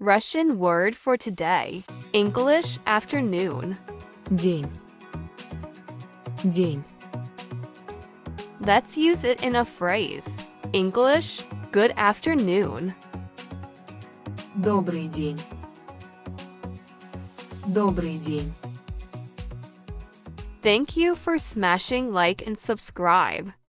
Russian word for today. English afternoon. День. День. Let's use it in a phrase. English, good afternoon. Добрый день. Добрый день. Thank you for smashing like and subscribe.